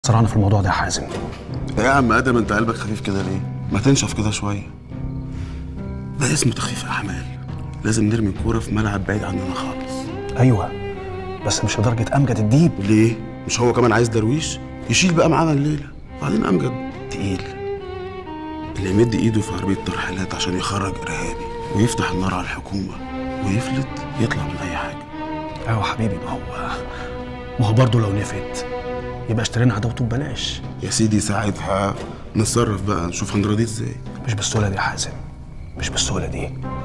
سرعنا في الموضوع ده يا حازم. يا عم ادم انت قلبك خفيف كده ليه؟ ما تنشف كده شويه. ده اسمه تخفيف احمال. لازم نرمي الكوره في ملعب بعيد عننا خالص. ايوه بس مش لدرجه امجد الديب. ليه؟ مش هو كمان عايز درويش؟ يشيل بقى معانا الليله. وبعدين امجد تقيل، اللي يمد ايده في عربيه ترحيلات عشان يخرج ارهابي ويفتح النار على الحكومه ويفلت يطلع من اي حاجه. ايوه حبيبي، ما هو برضه لو نفت يبقى اشترينا عدوته ببلاش. يا سيدي ساعتها نتصرف بقى، نشوف هنراضيه ازاي. مش بالسهوله دي يا حازم، مش بالسهوله دي.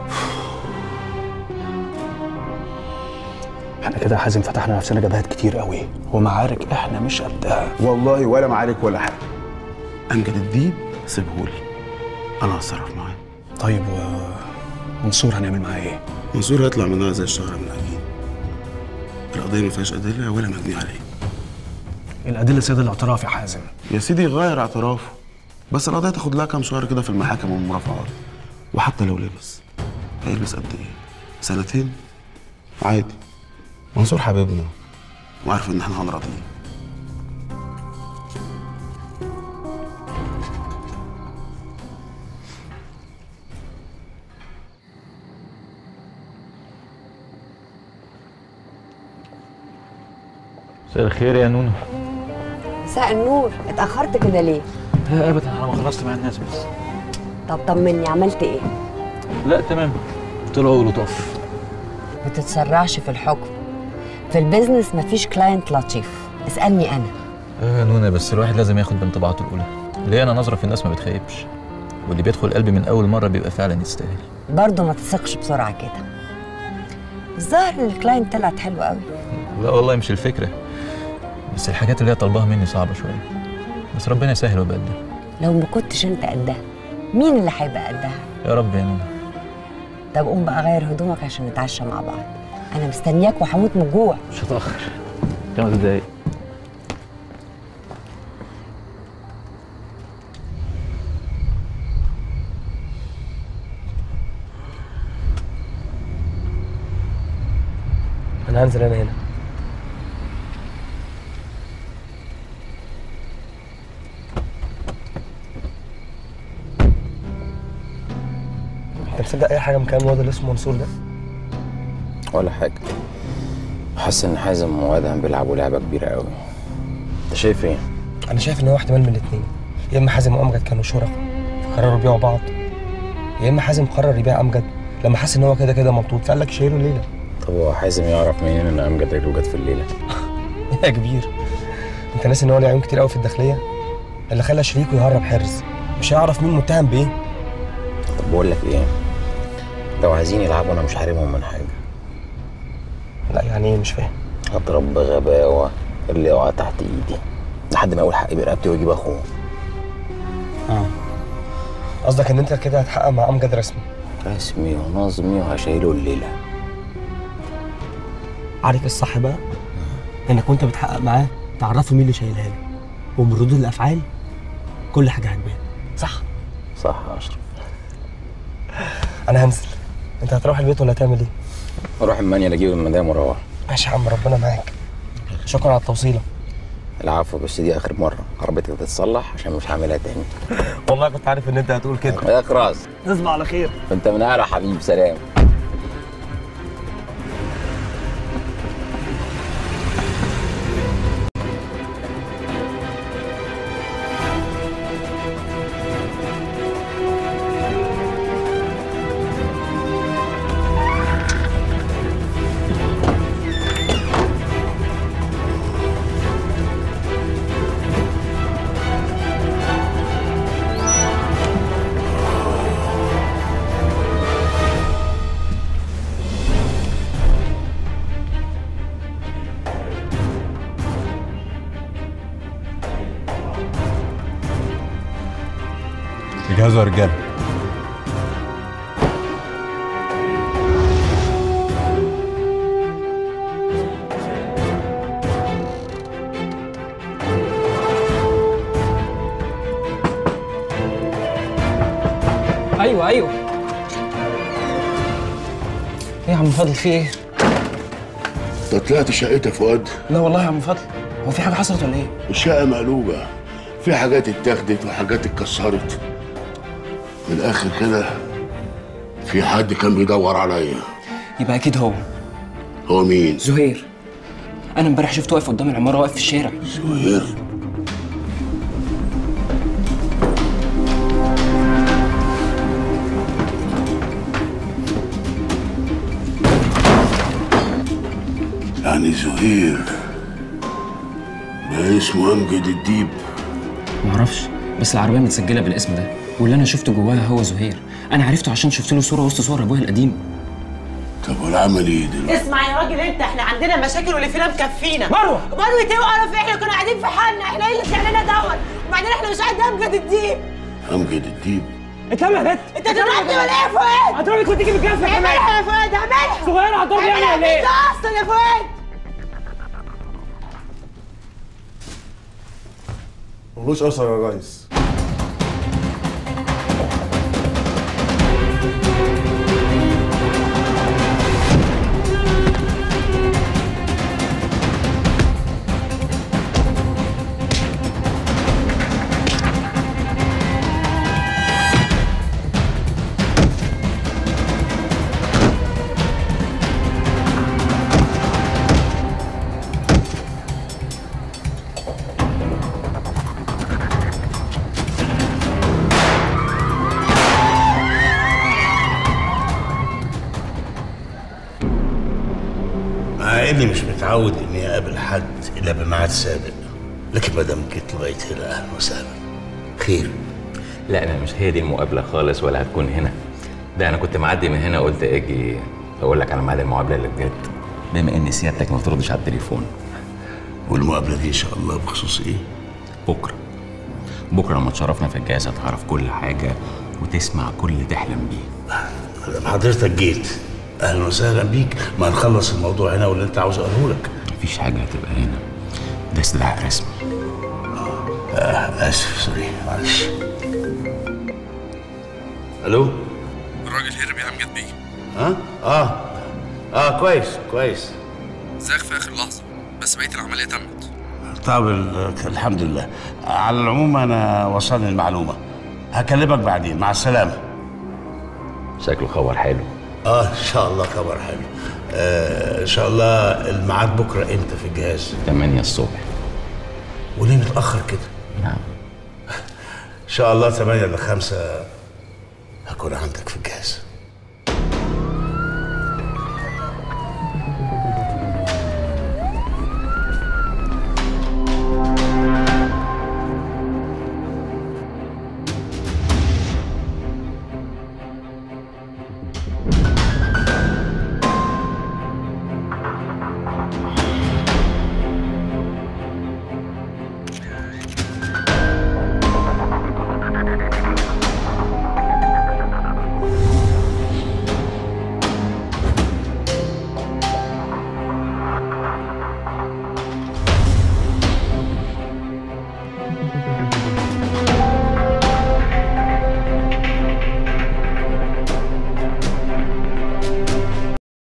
احنا كده يا حازم فتحنا نفسنا جبهات كتير قوي ومعارك احنا مش قدها. والله ولا معارك ولا حاجه. امجد الديب سيبهولي، انا هتصرف معاه. طيب ومنصور هنعمل معاه ايه؟ منصور هيطلع منها زي الشهر من العجين. القضيه ما فيهاش ادله ولا مجني عليه. الادله سيد الاعتراف يا حازم. يا سيدي يغير اعترافه، بس القضيه تاخد لها كام شهر كده في المحاكم والمرافعات. وحتى لو لبس هيلبس قد ايه؟ سنتين؟ عادي. منصور حبيبنا وعارف ان احنا هنراضيه. مساء الخير يا نونو. مساء النور، اتأخرت كده ليه؟ لا ابدا، انا ما خلصت مع الناس بس. طب طمني، عملت ايه؟ لا تمام، طلعوا لطاف. ما تتسرعش في الحكم. في البيزنس مفيش كلاينت لطيف، اسألني أنا. يا نونو بس الواحد لازم ياخد بانطباعاته الأولى. ليه أنا نظرة في الناس ما بتخيبش، واللي بيدخل قلبي من أول مرة بيبقى فعلا يستاهل. برضه ما تثقش بسرعة كده. الظاهر إن الكلاينت طلعت حلوة قوي. لا والله مش الفكرة، بس الحاجات اللي هي طالباها مني صعبة شوية، بس ربنا يسهل وبقدها. لو ما كنتش أنت قدها، مين اللي هيبقى قدها؟ يا رب يا نونو. طب قوم بقى غير هدومك عشان نتعشى مع بعض. أنا مستنياك وهموت من الجوع. مش هتأخر، 5 دقايق. أنا هنزل هنا. انت مصدق اي حاجه من كلام الواد اللي اسمه منصور ده؟ ولا حاجه. حاسس ان حازم وادهم بيلعبوا لعبه كبيره قوي. انت شايف ايه؟ انا شايف ان هو احتمال من الاثنين، يا اما حازم وامجد كانوا شركاء فقرروا يبيعوا بعض، يا اما حازم قرر يبيع امجد لما حس ان هو كده كده مبطوط فقال لك شيله الليله. طب هو حازم يعرف منين ان امجد رجله جت في الليله؟ يا كبير، انت ناسي ان هو ليه عيون كتير قوي في الداخليه؟ اللي خلى شريكه يهرب حرز مش هيعرف مين متهم بايه. طب بقول لك ايه، لو عايزين يلعبوا انا مش حارمهم من حاجه. لا يعني ايه؟ مش فاهم. هضرب بغباوه اللي يقع تحت ايدي لحد ما اقول حقي برقبتي واجيب اخوه. قصدك ان انت كده هتحقق مع امجد رسمي؟ رسمي ونظمي وهشيله الليله. عارف الصح بقى؟ انك وانت بتحقق معاه تعرفه مين اللي شايلها له، ومن ردود الافعال كل حاجه هتبان. صح؟ صح يا اشرف. انا هنزل، انت هتروح البيت ولا هتعمل ايه؟ اروح المانيال اجيب المدام واروح. ماشي يا عم، ربنا معاك. شكرا على التوصيله. العفو، بس دي اخر مره، عربيتك تتصلح عشان مش هعملها تاني. والله كنت عارف ان انت هتقول كده. يا خلاص، تصبح على خير. انت من اعلى حبيب. سلام. جهزوا يا رجاله. ايوه ايه يا عم فضل، في ايه؟ انت طلعت شقتك يا فؤاد؟ لا والله يا عم فضل، هو في حاجه حصلت ولا ايه؟ الشقة مقلوبة، في حاجات اتاخدت وحاجات اتكسرت. من الآخر كده في حد كان بيدور عليا. يبقى اكيد هو. هو مين؟ زهير. انا امبارح شفته واقف قدام العماره، واقف في الشارع. زهير؟ يعني زهير ده اسمه أمجد الديب؟ معرفش، بس العربيه متسجله بالاسم ده، واللي انا شفته جواها هو زهير. انا عرفته عشان شفت له صوره وسط صور ابويا القديم. طب والعمل ايه دلوقتي؟ اسمع يا راجل انت، احنا عندنا مشاكل واللي فينا مكفينا. مروه ايه وقرف؟ احنا كنا قاعدين في حالنا، احنا ايه اللي طلعنا دوت؟ وبعدين احنا مش قاعد امجد الديب. أمجد الديب؟ انت يا بنت، انت ضربتني ولا ايه يا فؤاد؟ هضربك وتيجي بالجزمه كمان. اعملها يا فؤاد، اعملها. صغيره هتضربني يعني ولا ايه؟ انت اصلا يا فؤاد ملوش اثر يا ريس. مع اني مش متعود اني اقابل حد الا بميعاد سابق، لكن ما دام جيت لغايه هنا اهلا وسهلا. خير؟ لا انا مش هي دي المقابله خالص، ولا هتكون هنا. ده انا كنت معدي من هنا، قلت اجي اقول لك على ميعاد المقابله اللي بجد، بما ان سيادتك ما بتردش على التليفون. والمقابله دي ان شاء الله بخصوص ايه؟ بكره لما تشرفنا في الجهاز هتعرف كل حاجه وتسمع كل اللي تحلم بيه. لما حضرتك جيت اهلا وسهلا بيك، ما نخلص الموضوع هنا واللي انت عاوز اقوله لك. مفيش حاجه هتبقى هنا، ده استدعاء رسمي. اسف سوري معلش. الو؟ الراجل هرب يا امجد بيه. ها؟ كويس. زاغ في اخر لحظه، بس بقيه العمليه تمت. طب الحمد لله. على العموم انا وصلني المعلومه، هكلمك بعدين. مع السلامه. شكله خبر حلو. ان شاء الله خبر حلو. ان شاء الله. الميعاد بكره امتى في الجهاز؟ 8 الصبح. وليه متاخر كده؟ نعم. ان شاء الله 8 ل 5 هكون عندك في الجهاز.